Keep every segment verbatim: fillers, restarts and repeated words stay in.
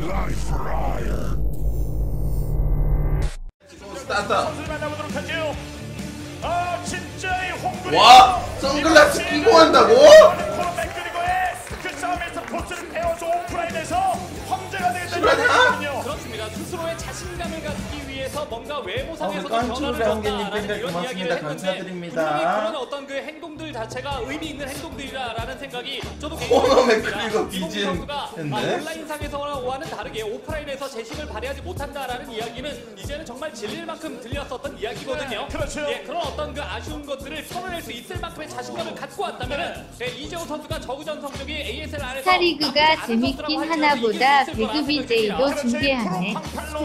스타트. 아 진짜 이 홍구리. 와, 선글라스 끼고 한다고? 그 싸움에서 보스를 배워서 오프라인에서 황제가 실화냐? 되겠다는 그렇습니다. 스스로의 자신감을 갖기 위해서 뭔가 외모상에서도 어, 깐추루 변화를 배우기님 줬다라는 팬들 이런 고맙습니다. 이야기를 했는데 감사드립니다. 분명히 그런 어떤 그 행동들 자체가 의미 있는 행동들이라는 생각이 저도 코너맨 듭니다. 그리고 이봉규 비진 선수가 했네. 아, 온라인상에서와는 다르게 오프라인에서 재심을 발휘하지 못한다라는 이야기는 이제는 정말 질릴 만큼 들렸었던 이야기거든요. 네, 그렇죠. 예, 그런 어떤 그 아쉬운 것들을 털어낼 수 있을 만큼의 자신감을 갖고 왔다면은 예, 이재호 선수가 저그전 성적이 에이에스엘 안에서 스타리그가 재밌긴 하나보다 배그 비제이도 중계하네.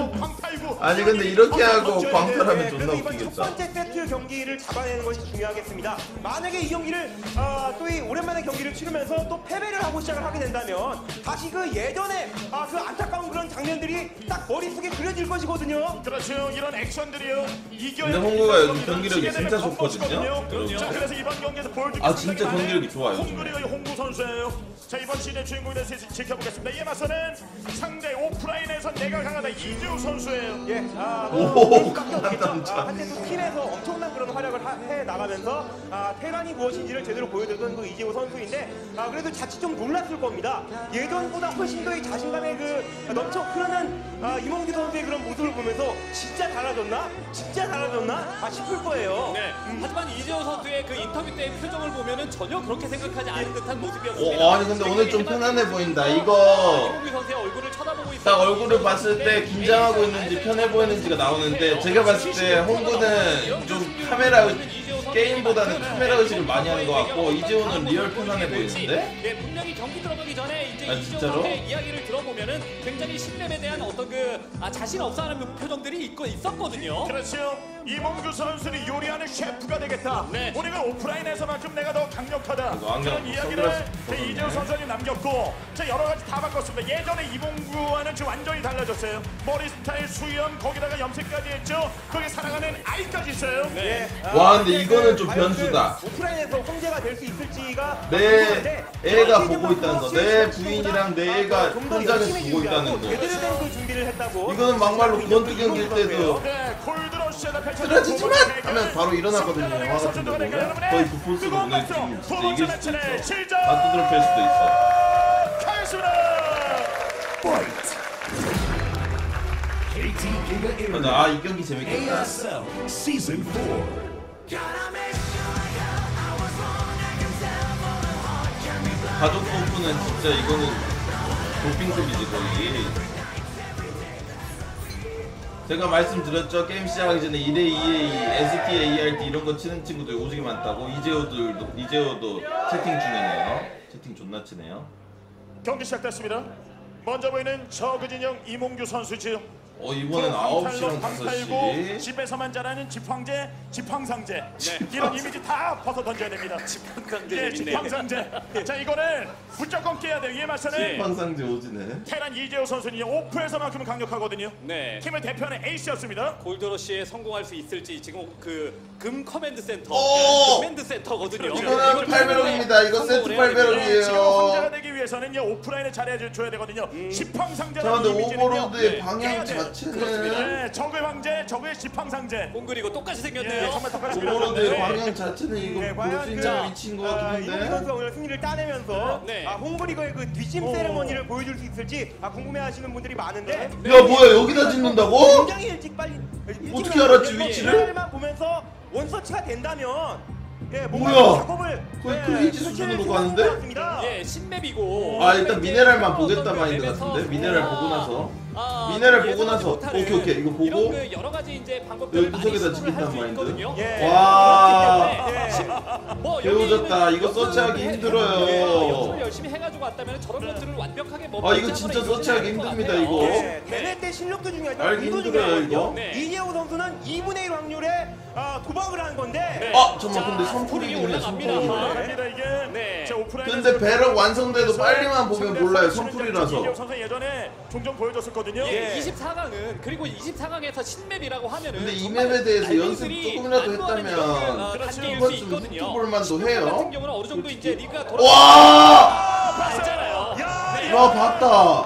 아니 근데 이렇게 하고 광탈하면 존나 이번 첫 웃기겠다. 번째 세트 경기를 잡아내는 것이 중요하겠습니다. 만약에 이 경기를 아, 또 이 오랜만에 경기를 치르면서 또 패배를 하고 시작을 하게 된다면 다시 그 예전에 아, 그 안타까운 그런 장면들이 딱 머릿속에 그려질 것이거든요. 그렇죠. 이런 액션들이요. 이겨야 근데 홍구가 요즘 경기력이 진짜 좋거든요. 그럼요. 자, 그래서 이번 경기에서 보여주기 아, 진짜 경기력이 좋아요, 홍구리가 홍구 선수예요. 자, 이번 시즌 주인공에 대해서 지켜보겠습니다. 이에 맞서는 상대 오프라인에서 내가 강하다 이재호 선수예요. 예, 아, 오, 깜깜하겠죠. 강남자. 아, 한때 또 팀에서 엄청난 그런 활약을 하, 해 나가면서 아, 테란이 무엇인지를 제대로 보여줬던 그 이재호 선수인데 아, 그래도 자칫 좀 놀랐을 겁니다. 예전보다 훨씬 더 이 자신감의 그 넘쳐 흐르는 아, 이몽규 선수의 그런 모습을 보면서 진짜 달라졌나? 진짜 달라졌나? 아, 싶을 거예요. 네. 하지만 이재호 선수의 그 인터뷰 때의 표정을 보면은 전혀 그렇게 생각하지 않은 듯한 모습이었습니다. 오, 아니 근데 오늘 좀 편안해 보인다. 이거 이몽규 선수의 얼굴을 쳐다보고 있어요. 딱 얼굴을 봤을 때 긴장하고 있는지 편해 보이는지가 나오는데 제가 봤을 때 홍구는 좀 카메라 게임보다는 카메라 의식을 많이 하는 것 같고 이재호는 리얼 편안해 보이는데? 네, 분명히 경기 들어가기 전에 이제 아, 이재호 진짜로? 선수의 이야기를 들어보면은 굉장히 신맵에 대한 어떤 그 아, 자신 없어하는 표정들이 있고 있었거든요. 그렇죠. 이몽규 선수는 요리하는 셰프가 되겠다. 네. 우리가 오프라인에서만큼 내가 더 강력하다. 이거 안경, 그런 이야기를 선글라스 그 이재호 선수님 남겼고, 자 여러 가지 다 바꿨습니다. 예전에 이몽규와는 지금 완전히 달라졌어요. 머리 스타일, 수염, 거기다가 염색까지 했죠. 거기 사랑하는 아이까지 있어요. 네. 와, 근데 이거는 좀 변수다. 오프라인에서 황제가 될 수 있을지가 내 애가 보고 있다는 거, 내 부인이랑 내 애가 현장에서 보고 있다는 거. 제대로 된 그 준비를 했다고. 이거는 막말로 번트 경기일 때도 네, 골드러시에다 쓰러지지만 하면 바로 일어나거든요. 영화 같은 데 보면 거의 부풀수록 오늘 지금 진짜 이길 수도 있어. 다 두드러 팰 수도 있어. 가겠습니다. 근데 아, 이 경기 재밌겠다. 가족 pom프는 진짜 이거는 도핑급이지 거의. 제가 말씀드렸죠. 게임 시작하기 전에 일 회, 이 회, 에스티, 에이알디 이런 거 치는 친구들이 오지게 많다고. 이재호들도, 이재호도 채팅 중이네요. 채팅 존나 치네요. 경기 시작됐습니다. 먼저 보이는 저그진영 이몽규 선수지요. 어, 이번엔 아홉 시랑 다섯 시. 집에서만 자라는 집황제, 집황상제. 네. 이런 이미지 다 벗어 던져야 됩니다. 집황상제. 예, 집황상제. 자, 이거는 무조건 깨야 돼요. 이에 맞서는 황상제 오지네. 테란 이재호 선수는 오프에서만큼은 강력하거든요. 네. 팀을 대표하는 에이스였습니다. 골드러시에 성공할 수 있을지 지금 그 금 커맨드 센터, 오! 커맨드 센터거든요. 이거는 팔배럭입니다. 이거 세트 팔배럭이에요. 네, 지금 황제가 되기 위해서는 이 오프라인에 잘해줘야 되거든요. 음. 집황상제라는 자, 근데 이미지는요. 오버로드의 네. 방향 그렇습니다. 자체는 네, 적의 황제, 적의 집황상제. 꽁그리고 똑같이 예, 생겼네요. 정말 똑같이 오버로드의 그려졌는데. 방향 자체는 이거 네, 볼 수 과연 있는 그, 위치인 것 아, 이몽규 선수가 같은데. 오늘 승리를 따내면서 네. 아, 홍보리거의 그 뒷심 오. 세레머니를 보여줄 수 있을지 아, 궁금해하시는 분들이 많은데 야, 뭐야, 여기다 짓는다고? 굉장히 일찍 빨리 일찍 어떻게 알았지, 나와서 위치를? 만 보면서 원서치가 된다면 예, 뭔가 뭐야? 작업을 거의 예, 크레이지 설치를 수준으로 생각한 가는데? 것 같습니다. 예, 신맵이고. 아, 일단 미네랄만 보겠다 어떤 마인드 맵에서 같은데? 미네랄 아, 보고 나서. 아, 미네랄 보고 예상하지 나서. 못하는 오케이, 오케이. 이거 보고. 이런 그 여러 가지 이제 방법들을 여기 많이 구석에다 시도를 할수 찍겠다는 마인드? 있거든요. 예. 와. 그렇기 때문에 예. 심- 뭐 배워졌다. 여기는 이거 서치하기 연습을 힘들어요. 해- 예, 연습을 열심히 해가지고 왔다면 저런 것들을 완벽하게 뭐 아, 이거 진짜 서치하기 힘듭니다, 이거. 예, 대회 때 실력도 중요하지만 알기 운도 힘들어요, 중요하거든요. 이거. 네. 이재호 선수는 이분의 일 확률에 아, 도박을 한 건데 네. 아, 잠깐만. 자, 근데 스포링이 선풀이긴 해, 올라갑니다. 선풀이긴 해. 갑니다 이게. 네. 자, 오프라인에서 근데 배럭 완성돼도 빨리만 보면 상대 몰라요. 선수는 선풀이라서. 이재호 선수 예전에 종종 보여줬었거든요. 예, 이십사 강은 그리고 이십사 강에서 신맵이라고 하면은 근데 이 정말 맵에 대해서 날들이 연습 조금이라도 안도하는 했다면 이런 그, 어, 그렇죠. 단계일 수 한번 좀 있거든요. 훑어볼만도 신맵 해요. 같은 경우는 어느 정도 이제 리그가 돌아 와! 알잖아요. 야, 네. 와, 봤다. 오늘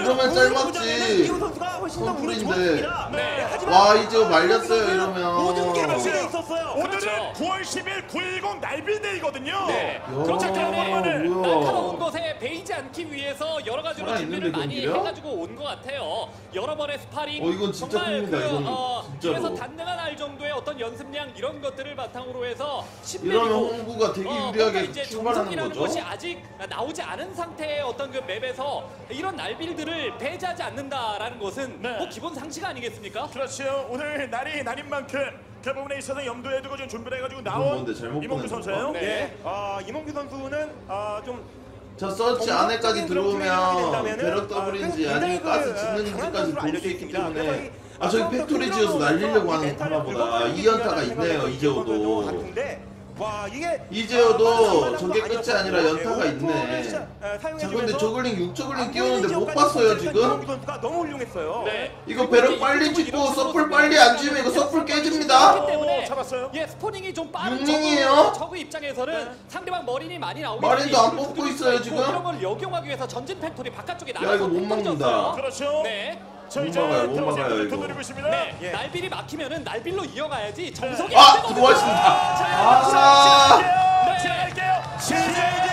이러면 짧았지. 이재호 선수가 훨씬 더 운이 선풀인데. 좋습니다. 네. 하지만 와, 이재호 말렸어요, 이러면. 모든 게 그렇죠. 마음에 있었어요. 오늘은 그렇죠. 구월 십일 구일공 날빌데이거든요. 네. 야, 그렇기 때문에 뭐야. 날카로운 것에 베이지 않기 위해서 여러 가지로 살아 준비를 있는데, 많이 경기력? 해가지고 온 것 같아요. 여러 번의 스파링. 어, 이건 진짜 정말 큽니다, 그, 이건 어, 진짜로. 그래서 단단한 알 정도의 어떤 연습량 이런 것들을 바탕으로 해서 이러면 홍구가 되게 어, 유리하게 뭔가 이제 출발하는 정석이라는 거죠. 것이 아직 나오지 않은 상태의 어떤 그 맵에서 이런 날빌드를 배제하지 않는다라는 것은 네. 뭐 기본 상식 아니겠습니까? 그렇죠. 오늘 날이 날인 만큼 그 부분에 있어서 염두에 두고 좀 준비를 해가지고 이건 나온 뭔데, 잘못 이몽규 보낸 선수예요. 건가? 네. 예. 아, 이몽규 선수는 아, 좀 저 서치 안에까지 들어오면 배럭 더블인지 아, 아니면 가스 굉장히 짓는지까지 그 볼 수 있기 강한 선수로 때문에 알려져 아 저기 팩토리 지어서 날리려고 하는 하나보다 이 연타가 있네요 이재호도. 와, 이게 이재호도 저게 끝이 아니라 연타가 있네. 자 근데 저글링 육 저글링 띄우는데 못 봤어요 지금? 선수가 너무 훌륭했어요. 네. 이거 배럭 빨리 찍고 서플 빨리 안 지으면 이거 서플 깨집니다. 그렇기 때문에 오, 잡았어요. 예, 스포닝이 좀 빠른 육링이에요? 저그, 저그 입장에서는 상대방 머리니 많이 나오기 마린도 안 때문에 뽑고 있어요, 지금? 이런 걸 역용하기 위해서 전진 팩토리 바깥쪽에 야, 나가서 이거 못 던졌어요. 막는다. 그렇죠. 네. 자 못 이제 막아요, 못 들어오지 막아요, 않는 이거. 돈 드리고 있습니다. 네. 예. 날빌이 막히면은 날빌로 이어가야지 정석이 아 안 되거든요. 들어왔습니다. 자, 아 네. 지나갈게요. 지나갈게요.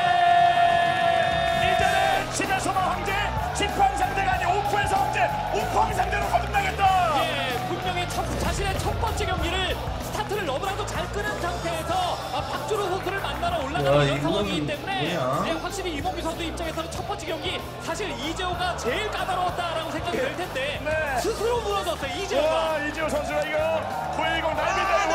이제는 집에서만 황제, 지팡 상대가 아닌 오프에서 황제, 오프 상대로 거듭나겠다. 예, 분명히 첫, 자신의 첫 번째 경기를 스타트를 너무나도 잘 끄는 상태에서 아, 박주로 선수를 만나러 야, 올라가는 이런 이건 상황이기 때문에 뭐야? 예, 확실히 이몽규 선수 입장에서는 첫 번째 경기 사실 이재호가 제일 까다로웠다라고 생각이 될 텐데 네. 스스로 무너졌어요 이재호가. 와 이재호 선수가 이거 구일공 날빈다.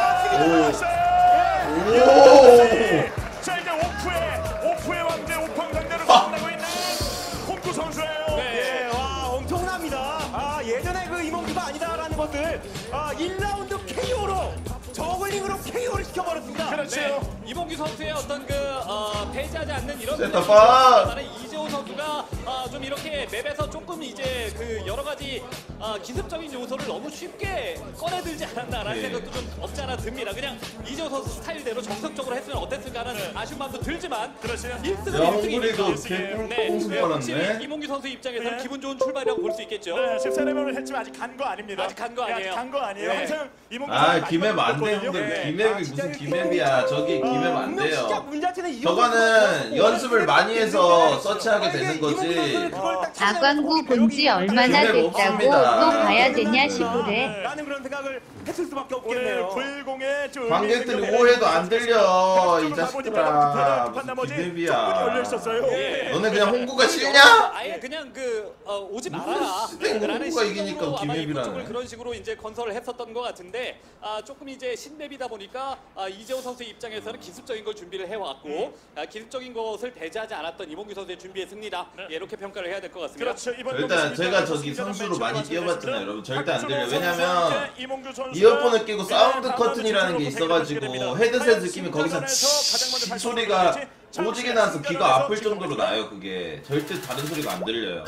오. 자 이제 오프의 오프의 왕제 오팡 상대로 만나고 있는 홍구 선수예요. 네. 예, 와, 엄청납니다. 아, 예전에 그 이몽규가 아니다라는 것들 아, 일 라운드 케이오로 저글링으로 케이오를 시켜버렸습니다. 그렇죠. 네, 이몽규 선수의 어떤 그 어, 배제하지 않는 이런 센터 플레이를 박! 보여주지만은 이재호 선수가 어, 좀 이렇게 맵에서 조금 이제 그 여러 가지 어, 기습적인 요소를 너무 쉽게 꺼내들지 않았나라는 네. 생각도 좀 없지 않아 듭니다. 그냥 이재호 선수 스타일대로 정석적으로 했으면 어땠을까 하는 아쉬운 마음도 들지만 그렇죠. 일 등은 야 일 등이니까. 홍구리도 개꿀 네, 뽕승 네, 확실히 받았네. 이몽규 선수 입장에서는 네. 기분 좋은 출발이라고 볼 수 있겠죠. 네, 십사 레벨을 했지만 아직 간 거 아닙니다. 아직 간거 네, 아니에요. 아직 간 거 아니에요. 네. 항상 이몽규 아 선수 김앱 많이 안돼 봤거든요. 형들 네. 김앱이 아, 진짜 무슨 이거 김앱이야 저기 김앱 안 분명 시작 돼요. 문제 자체는 이몽규 저거는 선수가 연습을 많이 해서 서치하게 아, 이게 되는 이몽규 선수는 거지. 그걸 딱 아광구 본지 얼마나 기회가 됐다고 없습니다. 또 봐야 되냐 싶으래. 라는 그런 생각을 했을 수밖에 오늘 없겠네요. 구일공의 관객들이 오해도 안 들려 이 자식들아 무슨 김앱이야. 열려 있었어요. 예. 너네 그냥 홍구가 싫냐? 아예 그냥 그 어, 오지 말아라. 시댁 라는 홍보가 이기니까 심정으로 아마 김혜비라네. 이쪽 쪽을 그런 식으로 이제 건설을 했었던 것 같은데 아, 조금 이제 신맵이다 보니까 아, 이재호 선수의 입장에서는 기습적인 걸 준비를 해왔고 아, 기습적인 것을 배제하지 않았던 이몽규 선수의 준비의 승리다. 예, 이렇게 평가를 해야 될 것 같습니다. 그렇죠. 이번 일단 경기 제가 승리자는 저기 승리자는 선수로 매치를 많이 완성했습니다. 뛰어봤잖아요, 여러분. 절대 안 박준호 들려요. 선수와 왜냐면 함께 이몽규 선수가 이어폰을 끼고 사운드 네, 커튼이라는 게 있어가지고 헤드셋 느끼면 거기서 치 소리가 오지게 나서 귀가 아플 정도로 나요. 그게 절대 다른 소리가 안 들려요.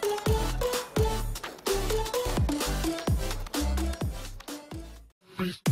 Freak.